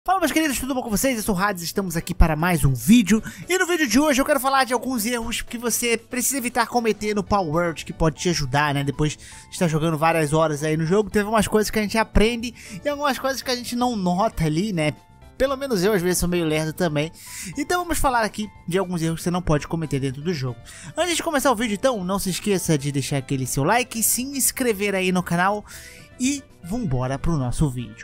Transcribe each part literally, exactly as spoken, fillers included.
Fala, meus queridos, tudo bom com vocês? Eu sou o Hades, estamos aqui para mais um vídeo. E no vídeo de hoje eu quero falar de alguns erros que você precisa evitar cometer no Palworld, que pode te ajudar, né? Depois de estar jogando várias horas aí no jogo, teve umas coisas que a gente aprende e algumas coisas que a gente não nota ali, né? Pelo menos eu, às vezes, sou meio lerdo também. Então vamos falar aqui de alguns erros que você não pode cometer dentro do jogo. Antes de começar o vídeo, então, não se esqueça de deixar aquele seu like, se inscrever aí no canal e vambora pro nosso vídeo.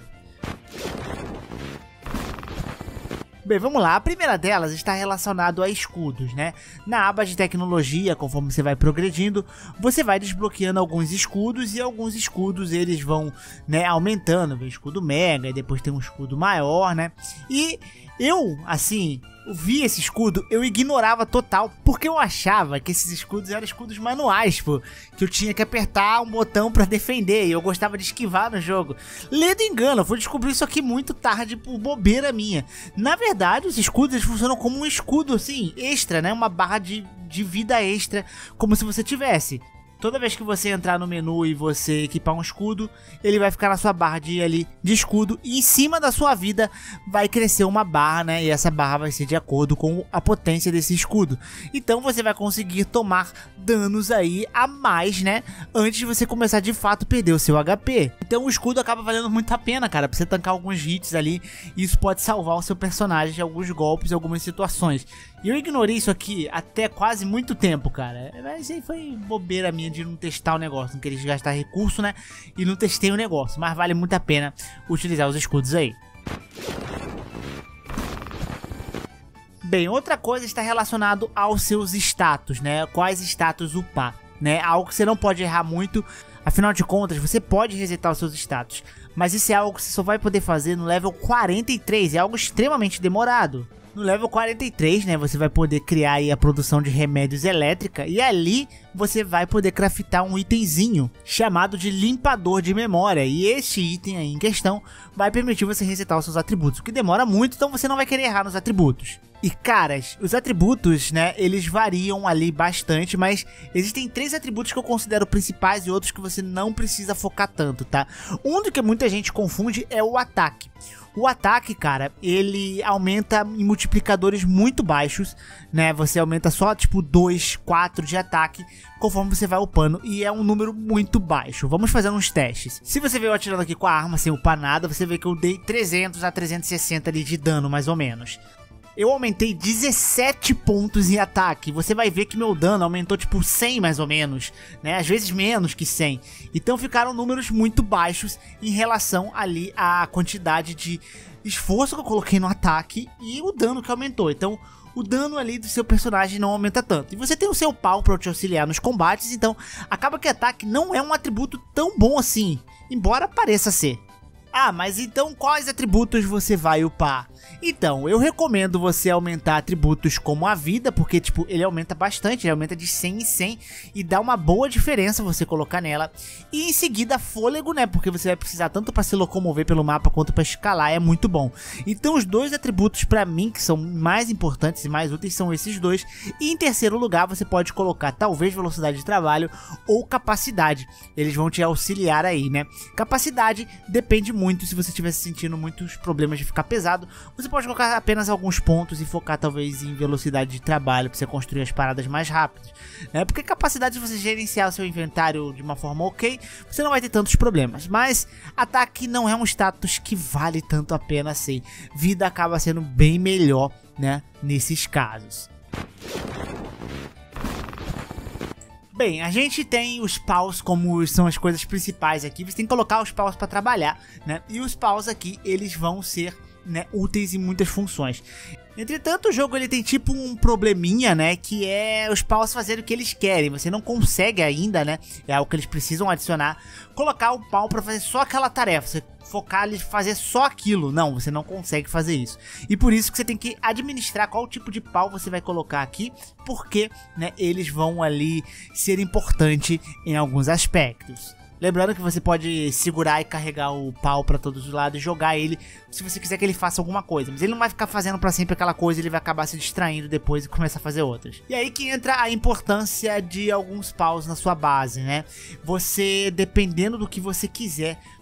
Bem, vamos lá. A primeira delas está relacionada a escudos, né? Na aba de tecnologia, conforme você vai progredindo, você vai desbloqueando alguns escudos e alguns escudos eles vão, né, aumentando. Vem escudo mega e depois tem um escudo maior, né? E eu, assim, vi esse escudo, eu ignorava total, porque eu achava que esses escudos eram escudos manuais, pô, que eu tinha que apertar um botão pra defender, e eu gostava de esquivar no jogo. Ledo engano, eu fui descobrir isso aqui muito tarde, por bobeira minha. Na verdade, os escudos eles funcionam como um escudo, assim, extra, né, uma barra de, de vida extra, como se você tivesse. Toda vez que você entrar no menu e você equipar um escudo, ele vai ficar na sua barra de, ali, de escudo. E em cima da sua vida vai crescer uma barra, né? E essa barra vai ser de acordo com a potência desse escudo. Então você vai conseguir tomar danos aí a mais, né? Antes de você começar de fato a perder o seu H P. Então o escudo acaba valendo muito a pena, cara. Pra você tancar alguns hits ali. E isso pode salvar o seu personagem de alguns golpes, algumas situações. E eu ignorei isso aqui até quase muito tempo, cara. Mas aí foi bobeira minha de não testar o negócio, não queria gastar recurso, né? E não testei o negócio, mas vale muito a pena utilizar os escudos aí. Bem, outra coisa está relacionado aos seus status, né? Quais status upar, né? Algo que você não pode errar muito. Afinal de contas, você pode resetar os seus status, mas isso é algo que você só vai poder fazer no level quarenta e três, é algo extremamente demorado. No level quarenta e três, né, você vai poder criar aí a produção de remédios elétrica e ali você vai poder craftar um itemzinho chamado de limpador de memória. E este item aí em questão vai permitir você resetar os seus atributos, o que demora muito, então você não vai querer errar nos atributos. E caras, os atributos, né, eles variam ali bastante, mas existem três atributos que eu considero principais e outros que você não precisa focar tanto, tá? Um do que muita gente confunde é o ataque. O ataque, cara, ele aumenta em multiplicadores muito baixos, né? Você aumenta só tipo dois, quatro de ataque conforme você vai upando e é um número muito baixo. Vamos fazer uns testes. Se você veio atirando aqui com a arma sem upar nada, você vê que eu dei trezentos a trezentos e sessenta ali de dano, mais ou menos. Eu aumentei dezessete pontos em ataque. Você vai ver que meu dano aumentou tipo cem mais ou menos, né? Às vezes menos que cem. Então ficaram números muito baixos em relação ali à quantidade de esforço que eu coloquei no ataque e o dano que aumentou. Então o dano ali do seu personagem não aumenta tanto. E você tem o seu pau para te auxiliar nos combates, então acaba que ataque não é um atributo tão bom assim, embora pareça ser. Ah, mas então quais atributos você vai upar? Então, eu recomendo você aumentar atributos como a vida, porque tipo, ele aumenta bastante, ele aumenta de cem em cem e dá uma boa diferença você colocar nela. E em seguida fôlego, né, porque você vai precisar tanto para se locomover pelo mapa quanto para escalar, é muito bom. Então os dois atributos para mim que são mais importantes e mais úteis são esses dois. E em terceiro lugar você pode colocar talvez velocidade de trabalho ou capacidade, eles vão te auxiliar aí, né. Capacidade depende muito, se você estiver sentindo muitos problemas de ficar pesado, você pode colocar apenas alguns pontos e focar talvez em velocidade de trabalho para você construir as paradas mais rápidas, né? Porque capacidade de você gerenciar o seu inventário de uma forma ok, você não vai ter tantos problemas. Mas ataque não é um status que vale tanto a pena assim. Vida acaba sendo bem melhor, né, nesses casos. Bem, a gente tem os paus como são as coisas principais aqui. Você tem que colocar os paus para trabalhar, né? E os paus aqui, eles vão ser, né, úteis em muitas funções. Entretanto, o jogo ele tem tipo um probleminha, né, que é os paus fazerem o que eles querem. Você não consegue ainda, né, é algo que eles precisam adicionar, colocar o pau para fazer só aquela tarefa. Você focar ali fazer só aquilo, não, você não consegue fazer isso. E por isso que você tem que administrar qual tipo de pau você vai colocar aqui, porque, né, eles vão ali ser importantes em alguns aspectos. Lembrando que você pode segurar e carregar o pau para todos os lados e jogar ele se você quiser que ele faça alguma coisa. Mas ele não vai ficar fazendo para sempre aquela coisa, ele vai acabar se distraindo depois e começar a fazer outras. E aí que entra a importância de alguns paus na sua base, né? Você, dependendo do que você quiser,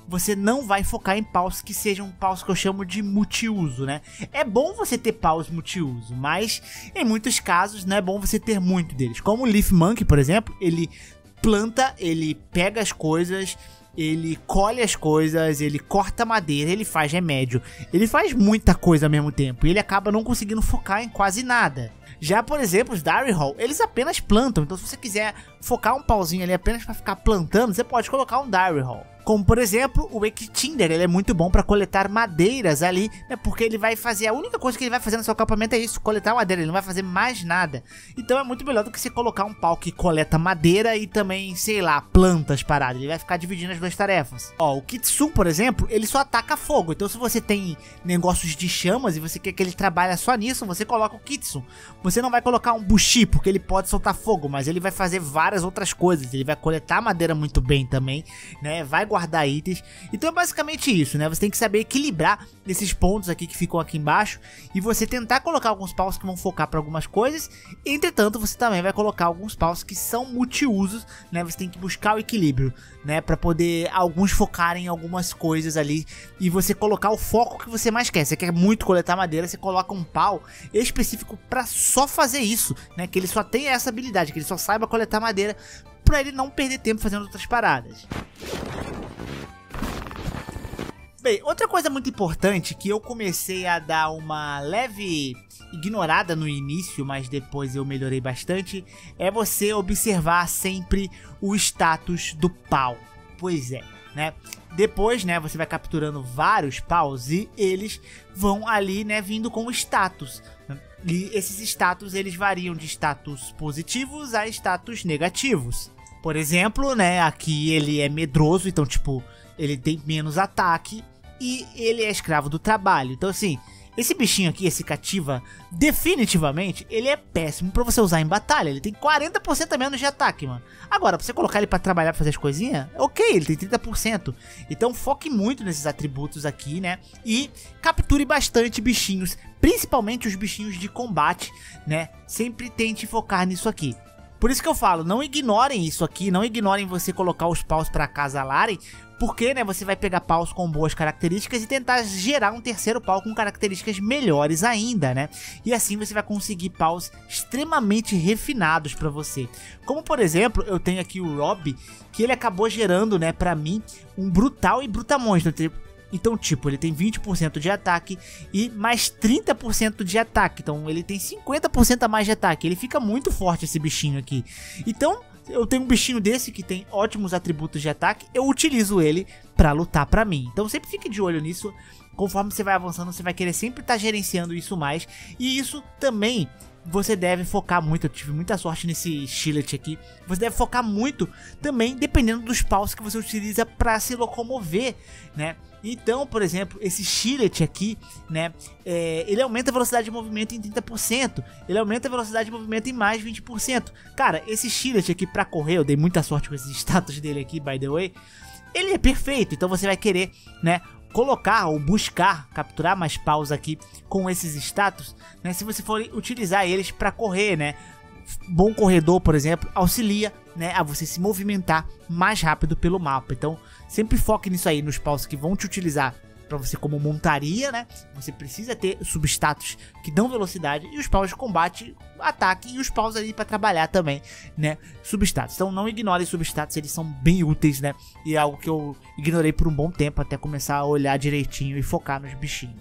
você não vai focar em paus que sejam paus que eu chamo de multiuso, né? É bom você ter paus multiuso, mas em muitos casos não é bom você ter muito deles. Como o Leaf Monkey, por exemplo, ele planta, ele pega as coisas, ele colhe as coisas, ele corta madeira, ele faz remédio, ele faz muita coisa ao mesmo tempo e ele acaba não conseguindo focar em quase nada. Já, por exemplo, os Dairy Hall, eles apenas plantam, então se você quiser focar um pauzinho ali apenas para ficar plantando, você pode colocar um Dairy Hall. Como, por exemplo, o Wake-Tinder, ele é muito bom para coletar madeiras ali, né, porque ele vai fazer, a única coisa que ele vai fazer no seu acampamento é isso, coletar madeira, ele não vai fazer mais nada. Então é muito melhor do que você colocar um pau que coleta madeira e também, sei lá, plantas paradas, ele vai ficar dividindo as duas tarefas. Ó, o Kitsune, por exemplo, ele só ataca fogo, então se você tem negócios de chamas e você quer que ele trabalhe só nisso, você coloca o Kitsune. Você não vai colocar um Bushi, porque ele pode soltar fogo, mas ele vai fazer várias outras coisas, ele vai coletar madeira muito bem também, né, vai guardar itens. Então é basicamente isso, né? Você tem que saber equilibrar esses pontos aqui que ficam aqui embaixo e você tentar colocar alguns paus que vão focar para algumas coisas. Entretanto, você também vai colocar alguns paus que são multiusos, né? Você tem que buscar o equilíbrio, né? Para poder alguns focarem em algumas coisas ali e você colocar o foco que você mais quer. Você quer muito coletar madeira, você coloca um pau específico para só fazer isso, né? Que ele só tenha essa habilidade, que ele só saiba coletar madeira, para ele não perder tempo fazendo outras paradas. Bem, outra coisa muito importante que eu comecei a dar uma leve ignorada no início, mas depois eu melhorei bastante, é você observar sempre o status do pau. Pois é, né? Depois, né, você vai capturando vários paus e eles vão ali, né, vindo com status. E esses status, eles variam de status positivos a status negativos. Por exemplo, né, aqui ele é medroso, então, tipo, ele tem menos ataque. E ele é escravo do trabalho. Então assim, esse bichinho aqui, esse cativa, definitivamente, ele é péssimo pra você usar em batalha. Ele tem quarenta por cento a menos de ataque, mano. Agora, pra você colocar ele pra trabalhar, pra fazer as coisinhas, ok, ele tem trinta por cento. Então foque muito nesses atributos aqui, né? E capture bastante bichinhos, principalmente os bichinhos de combate, né? Sempre tente focar nisso aqui. Por isso que eu falo, não ignorem isso aqui, não ignorem você colocar os paus para acasalarem, porque, né, você vai pegar paus com boas características e tentar gerar um terceiro pau com características melhores ainda, né? E assim você vai conseguir paus extremamente refinados para você. Como, por exemplo, eu tenho aqui o Rob, que ele acabou gerando, né, para mim, um Brutal e Brutamonstro. Então, tipo, ele tem vinte por cento de ataque e mais trinta por cento de ataque. Então, ele tem cinquenta por cento a mais de ataque. Ele fica muito forte, esse bichinho aqui. Então, eu tenho um bichinho desse que tem ótimos atributos de ataque. Eu utilizo ele pra lutar pra mim. Então, sempre fique de olho nisso. Conforme você vai avançando, você vai querer sempre estar gerenciando isso mais. E isso também você deve focar muito. Eu tive muita sorte nesse Shillet aqui. Você deve focar muito também, dependendo dos paus que você utiliza para se locomover, né? Então, por exemplo, esse Shillet aqui, né, é, ele aumenta a velocidade de movimento em trinta por cento, ele aumenta a velocidade de movimento em mais vinte por cento. Cara, esse Shillet aqui pra correr, eu dei muita sorte com esses status dele aqui, by the way, ele é perfeito. Então você vai querer, né, colocar ou buscar capturar mais paus aqui com esses status, né, se você for utilizar eles para correr, né? Bom corredor, por exemplo, auxilia, né, a você se movimentar mais rápido pelo mapa. Então sempre foque nisso aí, nos paus que vão te utilizar para você como montaria, né? Você precisa ter substatus que dão velocidade e os paus de combate, ataque, e os paus ali para trabalhar também, né? Substatus. Então não ignore substatus, eles são bem úteis, né? E é algo que eu ignorei por um bom tempo até começar a olhar direitinho e focar nos bichinhos.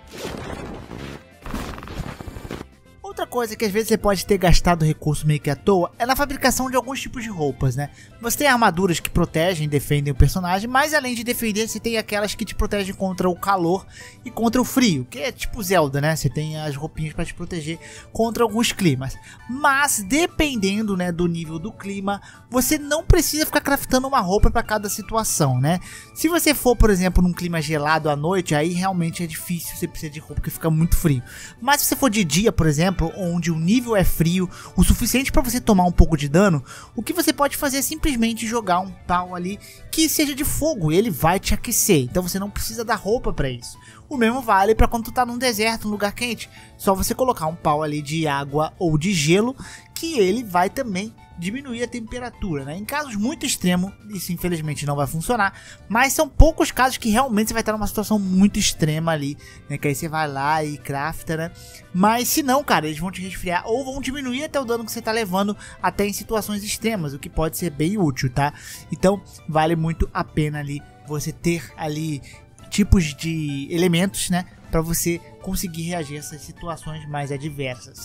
Outra coisa que às vezes você pode ter gastado recurso meio que à toa é na fabricação de alguns tipos de roupas, né? Você tem armaduras que protegem e defendem o personagem, mas além de defender, você tem aquelas que te protegem contra o calor e contra o frio, que é tipo Zelda, né? Você tem as roupinhas para te proteger contra alguns climas. Mas dependendo, né, do nível do clima, você não precisa ficar craftando uma roupa para cada situação, né? Se você for, por exemplo, num clima gelado à noite, aí realmente é difícil, você precisa de roupa porque fica muito frio. Mas se você for de dia, por exemplo, onde o nível é frio o suficiente para você tomar um pouco de dano, o que você pode fazer é simplesmente jogar um pau ali que seja de fogo, ele vai te aquecer, então você não precisa dar roupa para isso. O mesmo vale para quando tu tá num deserto, num lugar quente, só você colocar um pau ali de água ou de gelo, que ele vai também diminuir a temperatura, né? Em casos muito extremos, isso infelizmente não vai funcionar, mas são poucos casos que realmente você vai estar numa situação muito extrema ali, né? Que aí você vai lá e crafta, né? Mas se não, cara, eles vão te resfriar ou vão diminuir até o dano que você tá levando até em situações extremas, o que pode ser bem útil, tá? Então vale muito a pena ali você ter ali tipos de elementos, né? Pra você conseguir reagir a essas situações mais adversas.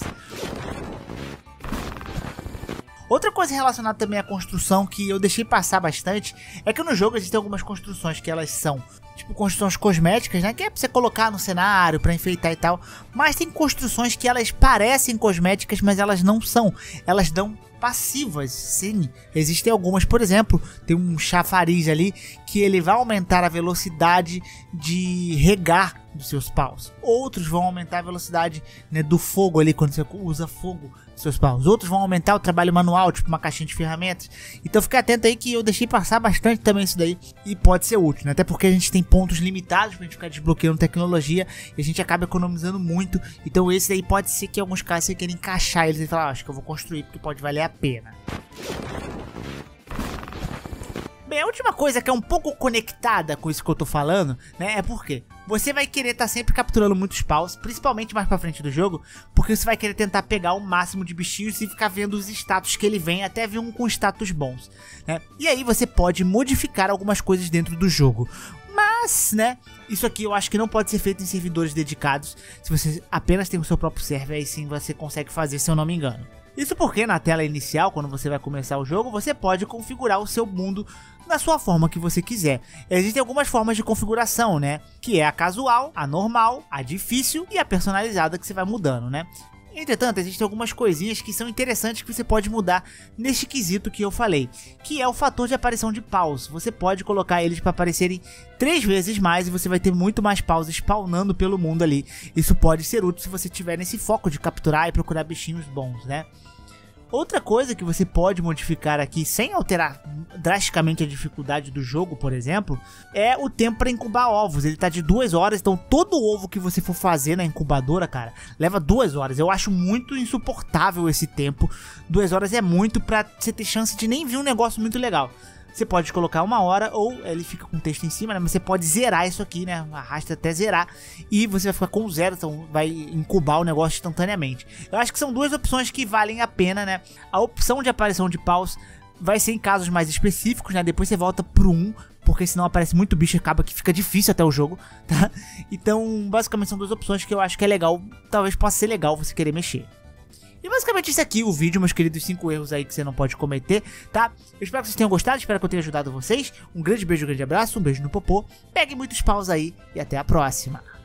Outra coisa relacionada também à construção que eu deixei passar bastante é que no jogo existem algumas construções que elas são tipo construções cosméticas, né, que é pra você colocar no cenário, pra enfeitar e tal, mas tem construções que elas parecem cosméticas, mas elas não são, elas dão passivas, sim, existem algumas, por exemplo, tem um chafariz ali que ele vai aumentar a velocidade de regar dos seus paus, outros vão aumentar a velocidade, né, do fogo ali quando você usa fogo dos seus paus, outros vão aumentar o trabalho manual, tipo uma caixinha de ferramentas, então fica atento aí que eu deixei passar bastante também isso daí e pode ser útil, né, até porque a gente tem pontos limitados pra gente ficar desbloqueando tecnologia e a gente acaba economizando muito, então esse daí pode ser que em alguns casos você queira encaixar eles e falar, ah, acho que eu vou construir porque pode valer a pena. Bem, a última coisa que é um pouco conectada com isso que eu tô falando, né, é porque você vai querer estar tá sempre capturando muitos paus, principalmente mais pra frente do jogo, porque você vai querer tentar pegar o máximo de bichinhos e ficar vendo os status que ele vem, até vir um com status bons, né, e aí você pode modificar algumas coisas dentro do jogo. Mas, né, isso aqui eu acho que não pode ser feito em servidores dedicados, se você apenas tem o seu próprio server, aí sim você consegue fazer, se eu não me engano. Isso porque na tela inicial, quando você vai começar o jogo, você pode configurar o seu mundo da sua forma que você quiser. Existem algumas formas de configuração, né, que é a casual, a normal, a difícil e a personalizada que você vai mudando, né. Entretanto, existem algumas coisinhas que são interessantes que você pode mudar neste quesito que eu falei, que é o fator de aparição de paus. Você pode colocar eles para aparecerem três vezes mais e você vai ter muito mais paus spawnando pelo mundo ali. Isso pode ser útil se você tiver nesse foco de capturar e procurar bichinhos bons, né? Outra coisa que você pode modificar aqui sem alterar drasticamente a dificuldade do jogo, por exemplo, é o tempo para incubar ovos. Ele tá de duas horas, então todo ovo que você for fazer na incubadora, cara, leva duas horas. Eu acho muito insuportável esse tempo. Duas horas é muito pra você ter chance de nem vir um negócio muito legal. Você pode colocar uma hora ou ele fica com texto em cima, né? Mas você pode zerar isso aqui, né? Arrasta até zerar e você vai ficar com zero, então vai incubar o negócio instantaneamente. Eu acho que são duas opções que valem a pena, né? A opção de aparição de paus vai ser em casos mais específicos, né? Depois você volta pro um, porque senão aparece muito bicho e acaba que fica difícil até o jogo, tá? Então, basicamente são duas opções que eu acho que é legal, talvez possa ser legal você querer mexer. E basicamente isso aqui, o vídeo, meus queridos, cinco erros aí que você não pode cometer, tá? Eu espero que vocês tenham gostado, espero que eu tenha ajudado vocês. Um grande beijo, um grande abraço, um beijo no popô. Peguem muitos paus aí e até a próxima.